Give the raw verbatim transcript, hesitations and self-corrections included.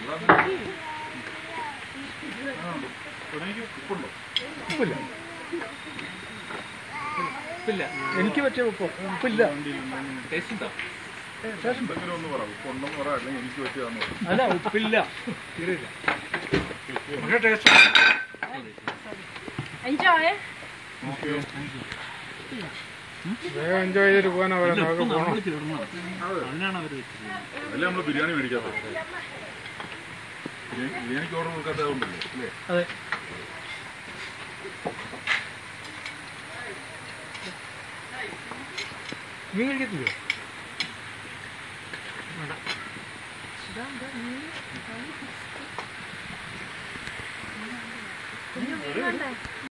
ഉപ്പില്ല ഉപ്പില്ല എനിക്ക് പറ്റിയ ഉപ്പ് ഉപ്പില്ല അല്ല ഉപ്പില്ല പക്ഷേ ടേസ്റ്റ് എൻജോയ് വേഗം എൻജോയ് ചെയ്തിട്ട് പോകാനാ പറയുന്നത്. അതിനാണ് അവർ അല്ലേ നമ്മള് ബിരിയാണി മേടിക്കാത്തത്. ബിരിയാണിക്ക് ഓർഡർ കൊടുക്കാത്തതുകൊണ്ടല്ലേ അല്ലേ? അതെ. മീൻ കഴിക്കത്തില്ലോ? വേണ്ട